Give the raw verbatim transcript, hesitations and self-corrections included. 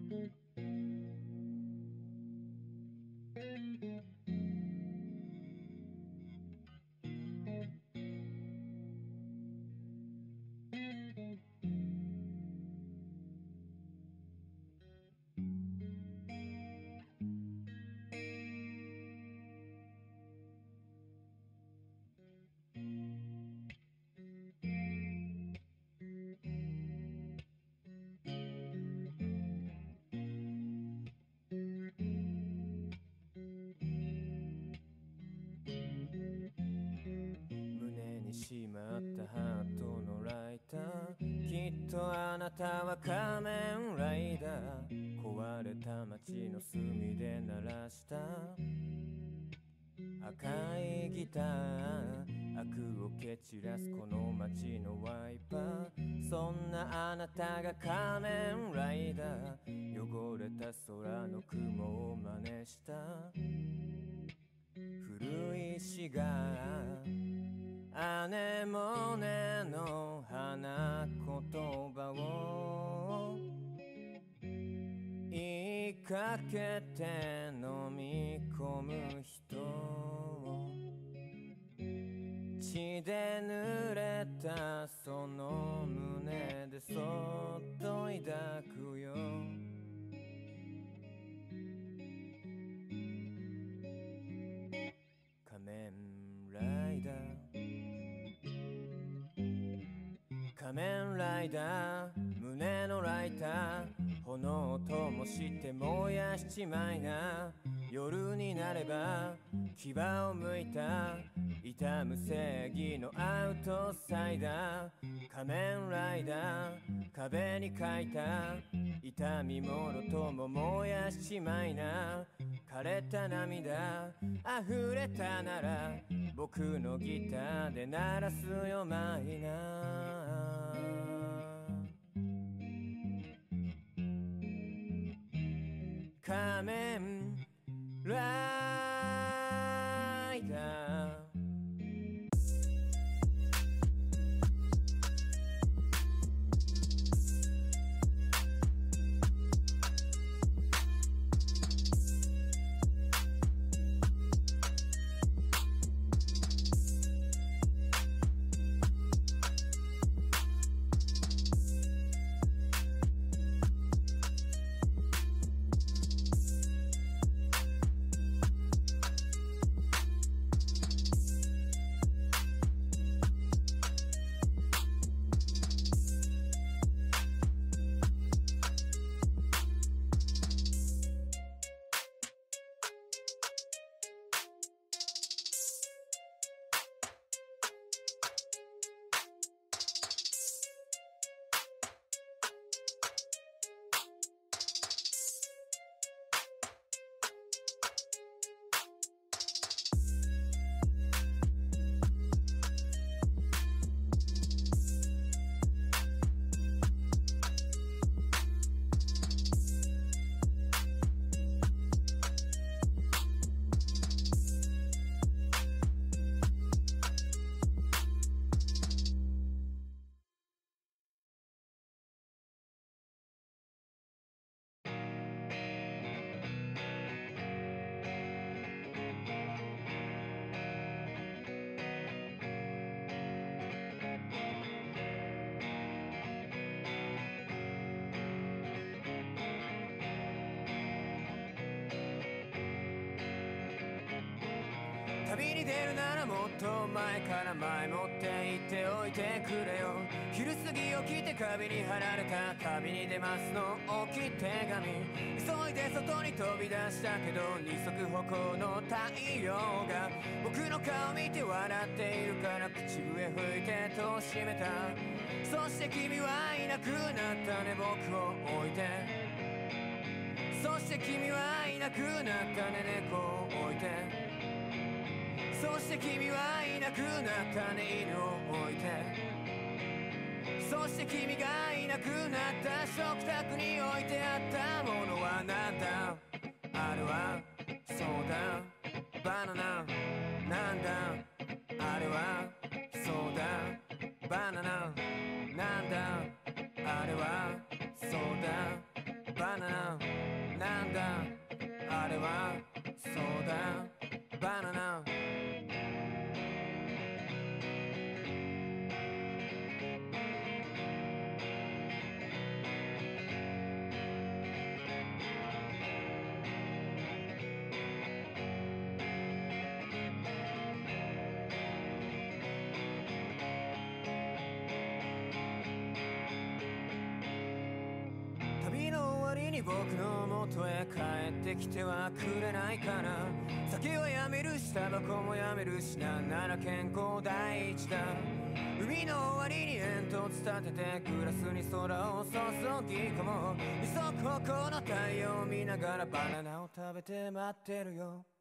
胸にしまったハートのライター、きっとあなたは仮面ライダー。壊れた街の隅で鳴らした赤いギター、悪を蹴散らすこの街のワイパー。そんなあなたが仮面ライダー、汚れた空の雲を真似した古い詩がアネモネの花言葉を言いかけて飲み込む人、血で濡れたその胸でそっと抱くよ。仮面ライダー、仮面ライダー、胸のライター、炎を灯して燃やしちまいな。夜になれば牙をむいた痛む正義のアウトサイダー。仮面ライダー、壁に書いた痛みもろとも燃やしちまいな。枯れた涙溢れたなら僕のギターで鳴らすよマイナー。仮面ライダー、旅に出るならもっと前から前もって言っておいてくれよ。昼過ぎ起きて壁に貼られた旅に出ますの大きい手紙、急いで外に飛び出したけど二足歩行の太陽が僕の顔見て笑っているから口笛吹いて戸を閉めた。そして君はいなくなったね僕を置いて。そして君はいなくなったね猫を置いて。そして君はいなくなったね犬を置いて。そして君がいなくなった食卓に置いてあったものはなんだ。あれはそうだバナナなんだ。あれはそうだバナナなんだ。あれはそうだバナナなんだあれはそうだバナナ旅の終わりに僕の元へ帰ってきてはくれないかな酒はやめるしタバコもやめるしなんなら健康第一だ海の終わりに煙突立ててグラスに空を注ぎ込もう二足歩行の太陽を見ながらバナナを食べて待ってるよ